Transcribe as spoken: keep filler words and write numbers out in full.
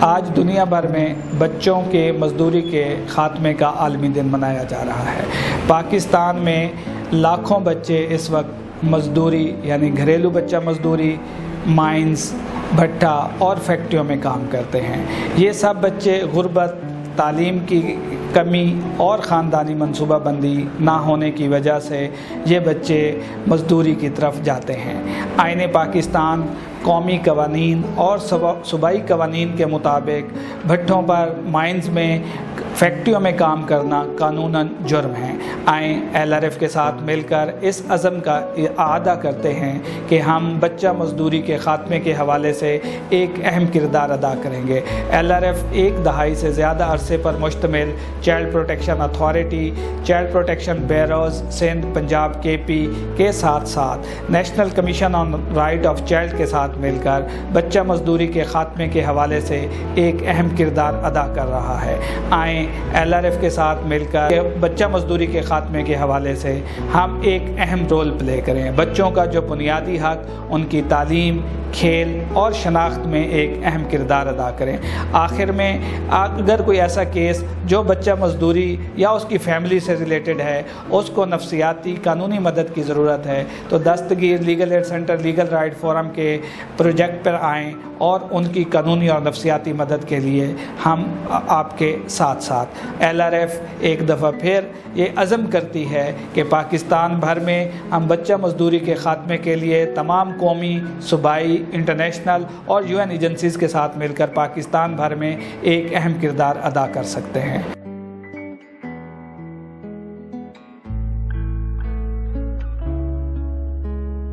آج دنیا بھر میں بچوں کے مزدوری کے خاتمے کا عالمی دن منایا جا رہا ہے۔ پاکستان میں لاکھوں بچے اس وقت مزدوری یعنی گھریلو بچہ مزدوری، مائنز، بھٹا اور فیکٹریوں میں کام کرتے ہیں۔ یہ سب بچے غربت، تعلیم کی کمی اور خاندانی منصوبہ بندی نہ ہونے کی وجہ سے یہ بچے مزدوری کی طرف جاتے ہیں۔ آئین پاکستان قومی قوانین اور صوبائی قوانین کے مطابق بھٹوں پر، مائنز میں، فیکٹریوں میں کام کرنا قانوناً جرم ہے۔ آئیں ایل آر ایف کے ساتھ مل کر اس عزم کا اعادہ کرتے ہیں کہ ہم بچہ مزدوری کے خاتمے کے حوالے سے ایک اہم کردار ادا کریں گے۔ ایل آر ایف ایک دہائی سے زیادہ عرصے پر مشتمل child protection authority, child protection bureaus Sindh, Punjab, K P کے ساتھ ساتھ national commission on right of child کے ساتھ مل کر بچہ مزدوری کے خاتمے کے حوالے سے ایک اہم کردار ادا کر رہا ہے۔ آئیں ایل آر ایف کے ساتھ مل کر بچہ مزدوری کے خاتمے کے حوالے سے ہم ایک اہم رول پلے کریں۔ بچوں کا جو بنیادی حق، ان کی تعلیم، کھیل اور شناخت میں ایک اہم کردار ادا کریں۔ آخر میں اگر کوئی ایسا کیس جو بچہ مزدوری یا اس کی فیملی سے ریلیٹڈ ہے، اس کو نفسیاتی قانونی مدد کی ضرورت ہے تو Dastgir legal aid centre legal right forum کے پروجیکٹ پر آئیں اور ان کی قانونی اور نفسیاتی مدد کے لیے ہم آپ کے ساتھ ساتھ۔ ایل آر ایف ایک دفعہ پھر یہ عزم کرتی ہے کہ پاکستان بھر میں ہم بچہ مزدوری کے خاتمے کے لیے تمام قومی، صوبائی، انٹرنیشنل اور یو این ایجنسیز کے ساتھ مل کر پاکستان بھر میں ایک اہم کردار ادا کر سکتے ہیں۔